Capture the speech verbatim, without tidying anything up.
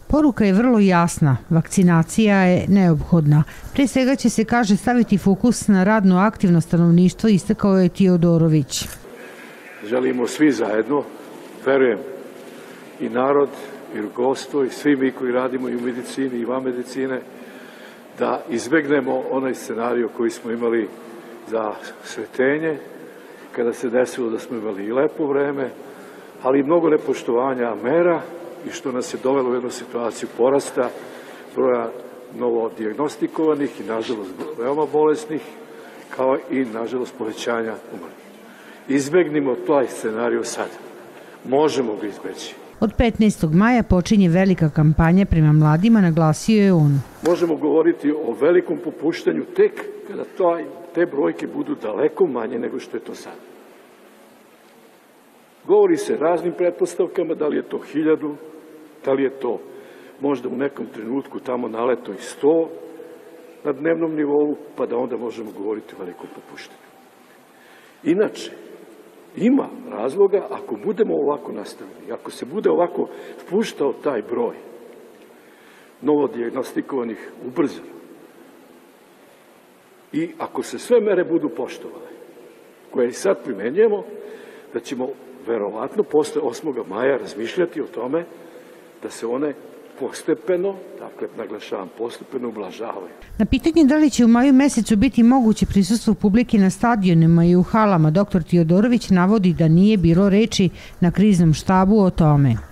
Poruka je vrlo jasna, vakcinacija je neophodna. Pre svega će se, kaže, staviti fokus na radno aktivno stanovništvo, istakao je Tiodorović. Želimo svi zajedno, verujem, i narod, i rukovodstvo, i svi mi koji radimo i u medicini i van medicine, da izbegnemo onaj scenario koji smo imali za Sretenje, kada se desilo da smo imali i lepo vreme, ali i mnogo nepoštovanja mera i što nas je dovelo u jednu situaciju porasta broja novo dijagnostikovanih i nažalost veoma bolesnih, kao i nažalost povećanja umrlih. Izbegnimo taj scenariju sad. Možemo ga izbeći. Od petnaestog maja počinje velika kampanja prema mladima, naglasio je on. Možemo govoriti o velikom popuštanju tek kada te brojke budu daleko manje nego što je to sad. Govori se raznim pretpostavkama, da li je to hiljadu, da li je to možda u nekom trenutku tamo naleto i sto na dnevnom nivou, pa da onda možemo govoriti o velikom popuštanju. Inače, ima razloga ako budemo ovako nastavili, ako se bude ovako spuštao taj broj novodijagnostikovanih ubrzano i ako se sve mere budu poštovale, koje i sad primenjujemo, da ćemo verovatno posle osmog maja razmišljati o tome da se one postepeno, dakle, naglašavam, postepeno ublažavaju. Na pitanje da li će u maju mesecu biti moguće prisustvo publike na stadionima i u halama, doktor Tiodorović navodi da nije bilo reči na kriznom štabu o tome.